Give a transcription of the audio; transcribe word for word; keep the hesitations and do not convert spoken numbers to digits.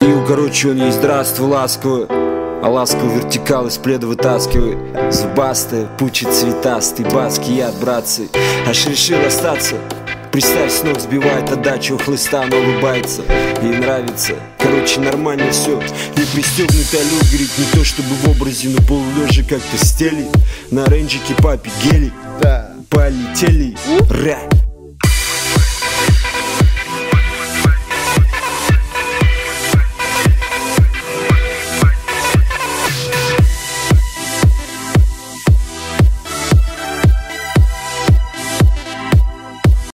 Пил, короче, он ей здравствуй, ласково, а ласково вертикал из пледа вытаскивает. Зубастая, пучит цветастый, баски яд, братцы. Аж решил остаться. Представь, с ног сбивает отдачу у хлыста, она улыбается. Ей нравится, короче, нормально все. Не пристегнутый алло, говорит, не то чтобы в образе, но полулежа как-то стелит. На рейнджике папе гелик, Да. полетели, ра.